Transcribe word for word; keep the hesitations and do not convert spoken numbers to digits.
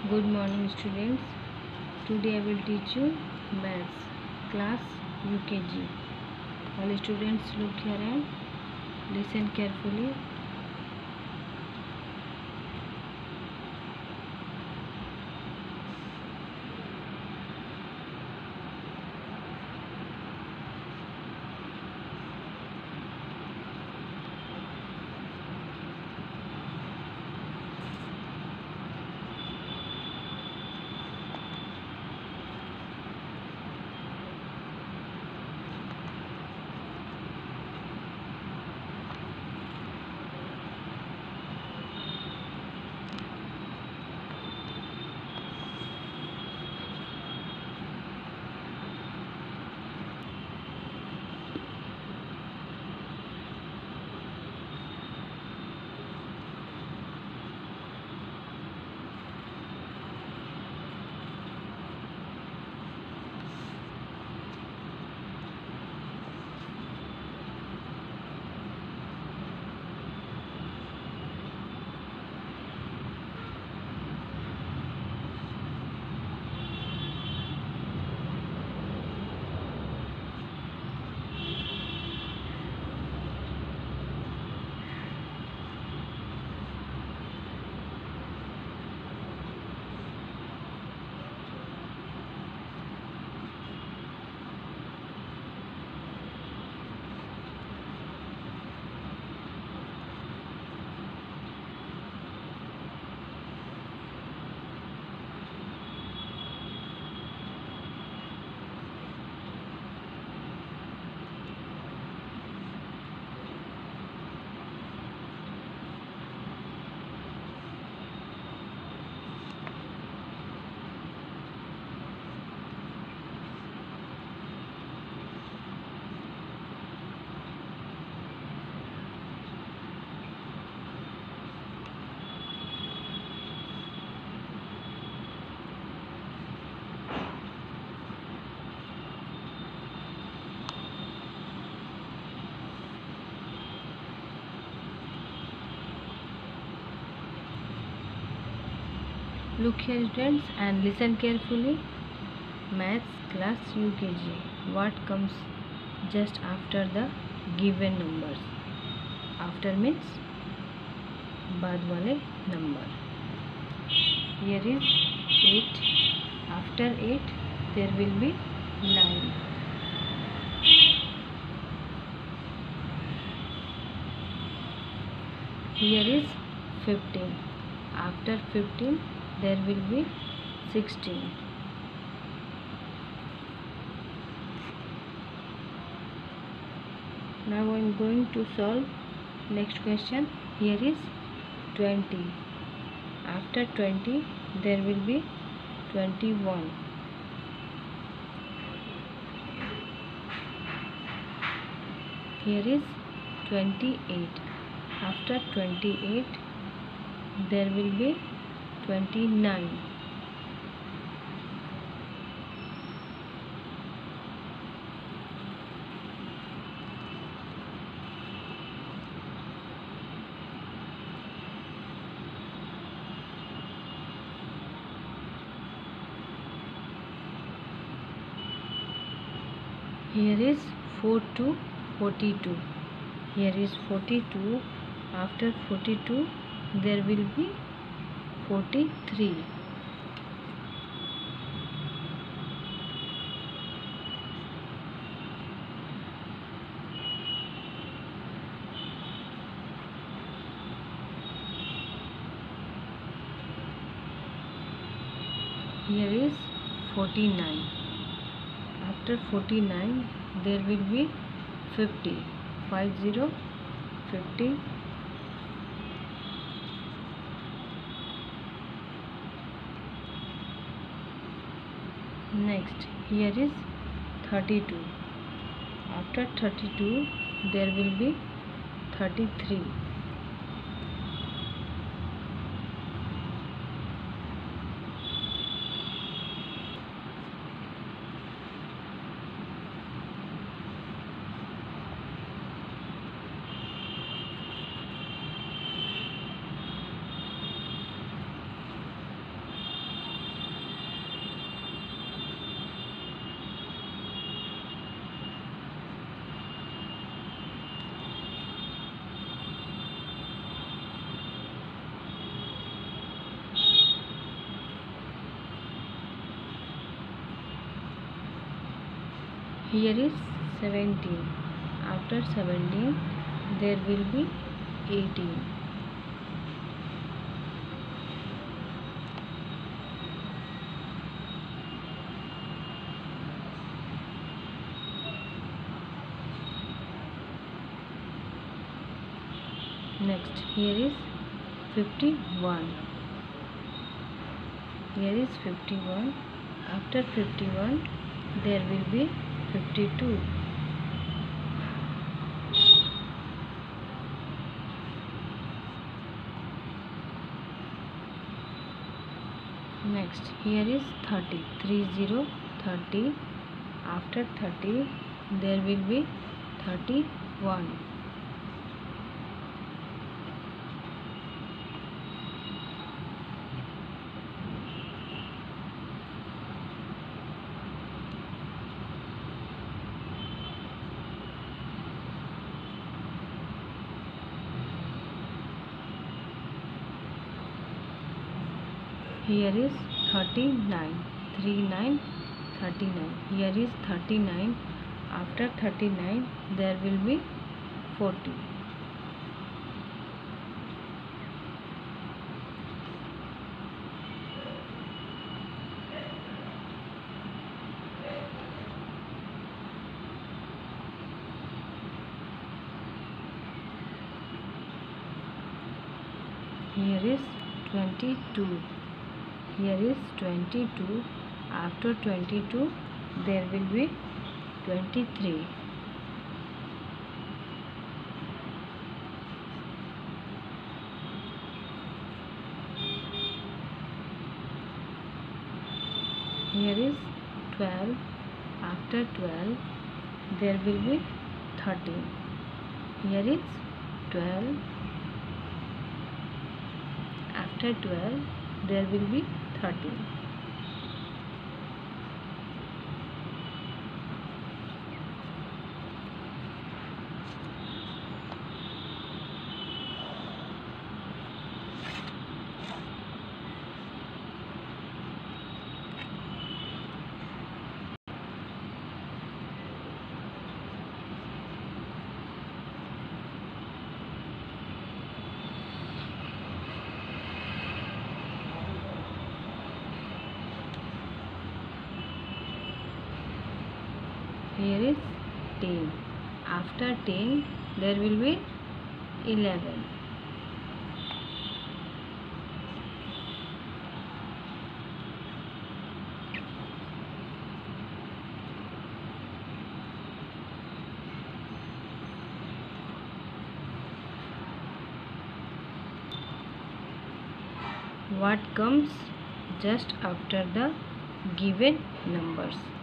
Good morning students. Today I will teach you maths class U K G. All students look here and listen carefully. Look here students and listen carefully. Maths class U K G. What comes just after the given numbers? After means बाद वाले number. Here is eight. After eight there will be nine. Here is fifteen. After fifteen there will be sixteen. Now I am going to solve next question. Here is twenty. After twenty there will be twenty-one. Here is twenty-eight. After twenty-eight there will be twenty-nine. Here is four to forty-two. Here is forty-two. After forty-two there will be forty-three. Here is forty-nine. After forty-nine there will be fifty. Five zero fifty. Next here is thirty-two. After thirty-two there will be thirty-three. Here is seventeen. After seventeen there will be eighteen. Next, here is fifty-one. Here is fifty-one. After fifty-one there will be fifty-two. Next, here is thirty. Three zero, thirty. After thirty there will be thirty-one. Here is thirty-nine. thirty-nine, thirty-nine. Here is thirty-nine. After thirty-nine there will be forty. Here is twenty-two. Here is twenty-two. After twenty-two there will be twenty-three. Here is twelve. After twelve there will be thirteen. Here is twelve. After twelve there will be thirteen. Here is ten. After ten there will be eleven. What comes just after the given numbers?